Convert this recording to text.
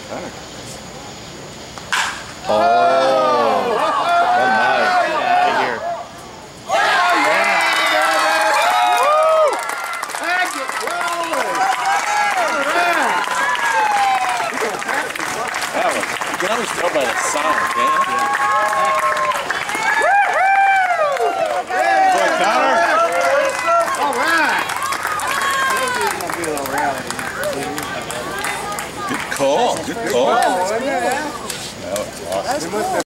Oh, nice. Out of here. You can always tell by the sound, can't you? Boy, Connor. All right. Good call. Good call. Oh, isn't it? That was awesome.